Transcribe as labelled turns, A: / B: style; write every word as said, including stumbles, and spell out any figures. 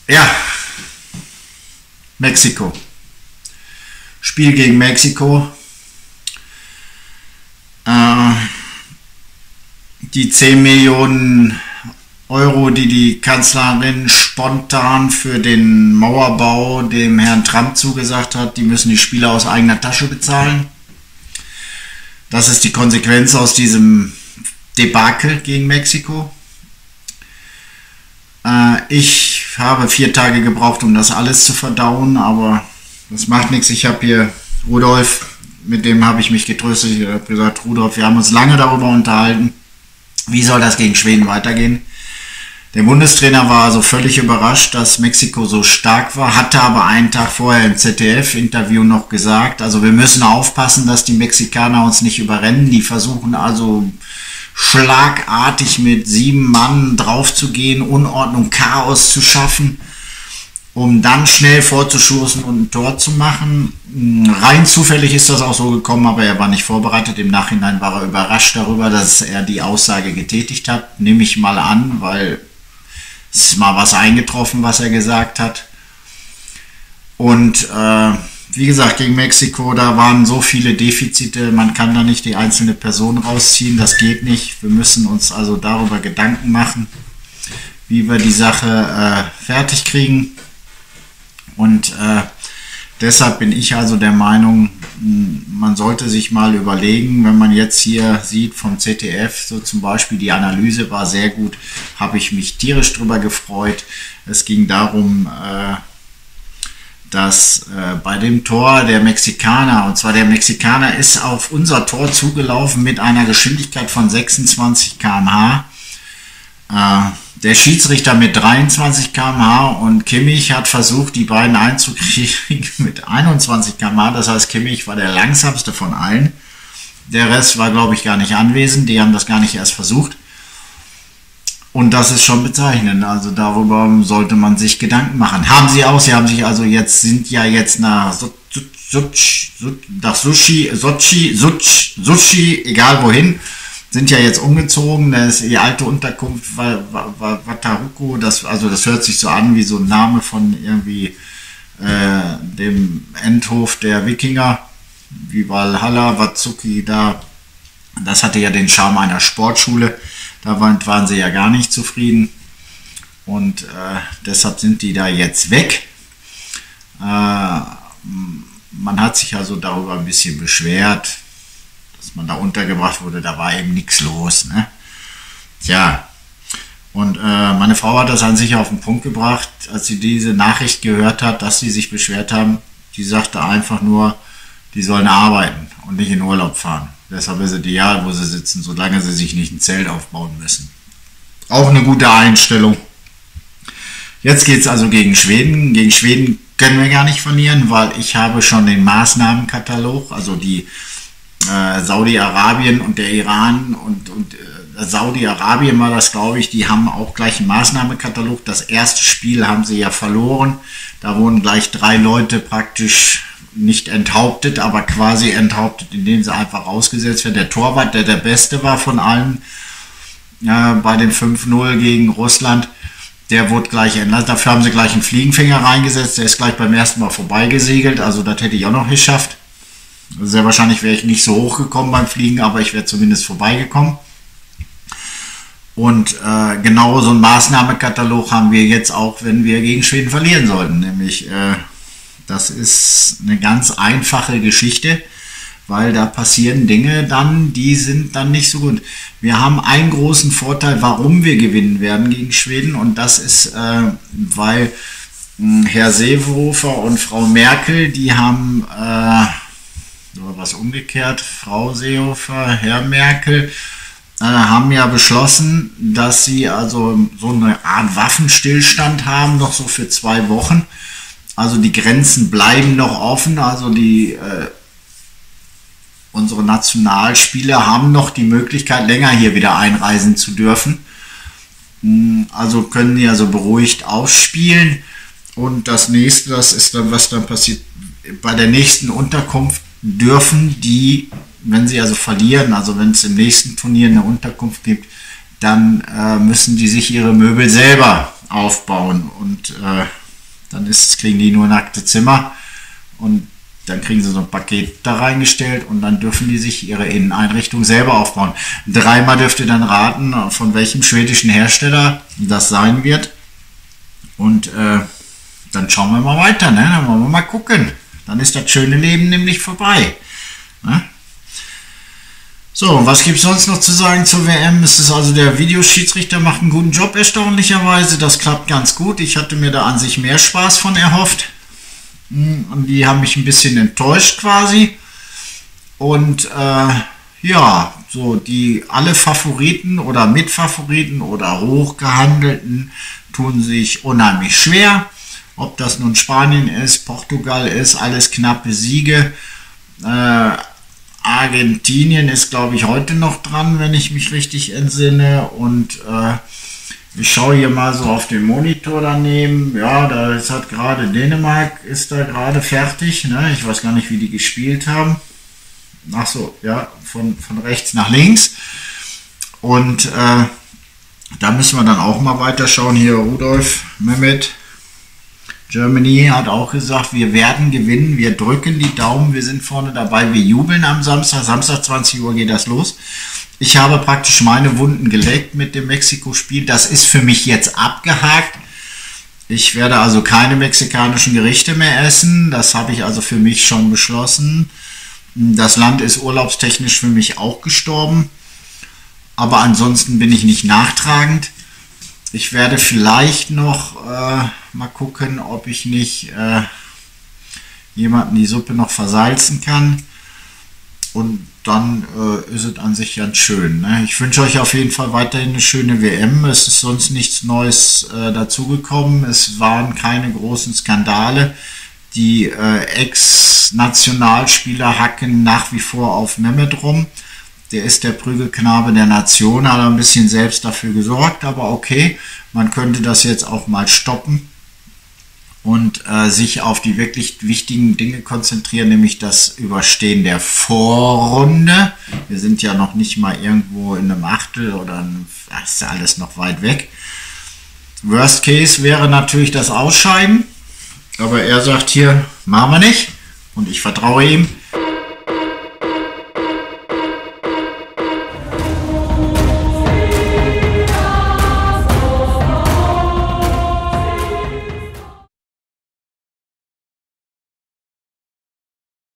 A: Ja, Mexiko. Spiel gegen Mexiko. Äh, die zehn Millionen Euro, die die Kanzlerin spontan für den Mauerbau dem Herrn Trump zugesagt hat, die müssen die Spieler aus eigener Tasche bezahlen. Das ist die Konsequenz aus diesem Debakel gegen Mexiko. Äh, ich habe vier Tage gebraucht, um das alles zu verdauen, aber das macht nichts. Ich habe hier Rudolf, mit dem habe ich mich getröstet. Ich habe gesagt, Rudolf, wir haben uns lange darüber unterhalten, wie soll das gegen Schweden weitergehen. Der Bundestrainer war also völlig überrascht, dass Mexiko so stark war, hatte aber einen Tag vorher im Z D F-Interview noch gesagt, also wir müssen aufpassen, dass die Mexikaner uns nicht überrennen. Die versuchen also schlagartig mit sieben Mann draufzugehen, Unordnung, Chaos zu schaffen, um dann schnell vorzustoßen und ein Tor zu machen. Rein zufällig ist das auch so gekommen, aber er war nicht vorbereitet. Im Nachhinein war er überrascht darüber, dass er die Aussage getätigt hat. Nehme ich mal an, weil es ist mal was eingetroffen, was er gesagt hat. Und äh, wie gesagt, gegen Mexiko, da waren so viele Defizite, man kann da nicht die einzelne Person rausziehen, das geht nicht. Wir müssen uns also darüber Gedanken machen, wie wir die Sache äh, fertig kriegen. Und äh, deshalb bin ich also der Meinung, man sollte sich mal überlegen, wenn man jetzt hier sieht vom Z D F, so zum Beispiel die Analyse war sehr gut, habe ich mich tierisch drüber gefreut. Es ging darum, äh, dass äh, bei dem Tor der Mexikaner, und zwar der Mexikaner ist auf unser Tor zugelaufen mit einer Geschwindigkeit von sechsundzwanzig Kilometer pro Stunde. Äh, der Schiedsrichter mit dreiundzwanzig Kilometer pro Stunde und Kimmich hat versucht, die beiden einzukriegen mit einundzwanzig Kilometer pro Stunde. Das heißt, Kimmich war der langsamste von allen. Der Rest war, glaube ich, gar nicht anwesend. Die haben das gar nicht erst versucht. Und das ist schon bezeichnend. Also darüber sollte man sich Gedanken machen. Haben sie auch. Sie haben sich also jetzt, sind ja jetzt nach Sochi, nach Sochi, Sochi, Sochi, Sochi, egal wohin, sind ja jetzt umgezogen. Das ist die alte Unterkunft Wataruku. Das, also das hört sich so an wie so ein Name von irgendwie äh, dem Endhof der Wikinger, wie Valhalla, Watsuki da. Das hatte ja den Charme einer Sportschule. Da waren, waren sie ja gar nicht zufrieden und äh, deshalb sind die da jetzt weg. Äh, man hat sich also darüber ein bisschen beschwert, dass man da untergebracht wurde, da war eben nichts los. Ne? Tja, und äh, meine Frau hat das an sich auf den Punkt gebracht, als sie diese Nachricht gehört hat, dass sie sich beschwert haben. Die sagte einfach nur, die sollen arbeiten und nicht in Urlaub fahren. Deshalb ist es ideal, wo sie sitzen, solange sie sich nicht ein Zelt aufbauen müssen. Auch eine gute Einstellung. Jetzt geht es also gegen Schweden. Gegen Schweden können wir gar nicht verlieren, weil ich habe schon den Maßnahmenkatalog, also die äh, Saudi-Arabien und der Iran und, und äh, Saudi-Arabien war das, glaube ich, die haben auch gleich einen Maßnahmenkatalog. Das erste Spiel haben sie ja verloren. Da wurden gleich drei Leute praktisch nicht enthauptet, aber quasi enthauptet, indem sie einfach rausgesetzt werden. Der Torwart, der der Beste war von allen äh, bei dem fünf null gegen Russland, der wurde gleich entlassen. Dafür haben sie gleich einen Fliegenfänger reingesetzt. Der ist gleich beim ersten Mal vorbeigesegelt. Also das hätte ich auch noch geschafft. Sehr wahrscheinlich wäre ich nicht so hoch gekommen beim Fliegen, aber ich wäre zumindest vorbeigekommen. Und äh, genau so einen Maßnahmekatalog haben wir jetzt auch, wenn wir gegen Schweden verlieren sollten. Nämlich äh, das ist eine ganz einfache Geschichte, weil da passieren Dinge dann, die sind dann nicht so gut. Wir haben einen großen Vorteil, warum wir gewinnen werden gegen Schweden, und das ist, äh, weil äh, Herr Seehofer und Frau Merkel, die haben, äh, oder was umgekehrt, Frau Seehofer, Herr Merkel, äh, haben ja beschlossen, dass sie also so eine Art Waffenstillstand haben, noch so für zwei Wochen. Also die Grenzen bleiben noch offen, also die äh, unsere Nationalspieler haben noch die Möglichkeit, länger hier wieder einreisen zu dürfen. Also können die also beruhigt ausspielen. Und das nächste, das ist dann, was dann passiert, bei der nächsten Unterkunft dürfen die, wenn sie also verlieren, also wenn es im nächsten Turnier eine Unterkunft gibt, dann äh, müssen die sich ihre Möbel selber aufbauen. Und äh, Dann ist, kriegen die nur nackte Zimmer und dann kriegen sie so ein Paket da reingestellt und dann dürfen die sich ihre Inneneinrichtung selber aufbauen. Dreimal dürft ihr dann raten, von welchem schwedischen Hersteller das sein wird. Und äh, dann schauen wir mal weiter, ne? Dann wollen wir mal gucken. Dann ist das schöne Leben nämlich vorbei. Ne? So, was gibt es sonst noch zu sagen zur W M? Es ist also, der Videoschiedsrichter macht einen guten Job erstaunlicherweise. Das klappt ganz gut. Ich hatte mir da an sich mehr Spaß von erhofft. Und die haben mich ein bisschen enttäuscht quasi. Und äh, ja, so die alle Favoriten oder Mitfavoriten oder Hochgehandelten tun sich unheimlich schwer. Ob das nun Spanien ist, Portugal ist, alles knappe Siege. Äh, Argentinien ist, glaube ich, heute noch dran, wenn ich mich richtig entsinne. Und äh, ich schaue hier mal so auf den Monitor daneben. Ja, da ist halt gerade Dänemark ist da gerade fertig. Ne? Ich weiß gar nicht, wie die gespielt haben. Ach so, ja, von, von rechts nach links. Und äh, da müssen wir dann auch mal weiterschauen. Hier Rudolf, Mehmet, Germany hat auch gesagt, wir werden gewinnen, wir drücken die Daumen, wir sind vorne dabei, wir jubeln am Samstag. Samstag zwanzig Uhr geht das los. Ich habe praktisch meine Wunden geleckt mit dem Mexiko-Spiel. Das ist für mich jetzt abgehakt. Ich werde also keine mexikanischen Gerichte mehr essen. Das habe ich also für mich schon beschlossen. Das Land ist urlaubstechnisch für mich auch gestorben. Aber ansonsten bin ich nicht nachtragend. Ich werde vielleicht noch äh, mal gucken, ob ich nicht äh, jemanden die Suppe noch versalzen kann. Und dann äh, ist es an sich ganz schön. Ne? Ich wünsche euch auf jeden Fall weiterhin eine schöne W M. Es ist sonst nichts Neues äh, dazugekommen. Es waren keine großen Skandale. Die äh, Ex-Nationalspieler hacken nach wie vor auf Mehmet rum. Der ist der Prügelknabe der Nation, hat ein bisschen selbst dafür gesorgt, aber okay, man könnte das jetzt auch mal stoppen und äh, sich auf die wirklich wichtigen Dinge konzentrieren, nämlich das Überstehen der Vorrunde. Wir sind ja noch nicht mal irgendwo in einem Achtel oder einem, das ist ja alles noch weit weg. Worst Case wäre natürlich das Ausscheiden, aber er sagt hier, machen wir nicht und ich vertraue ihm.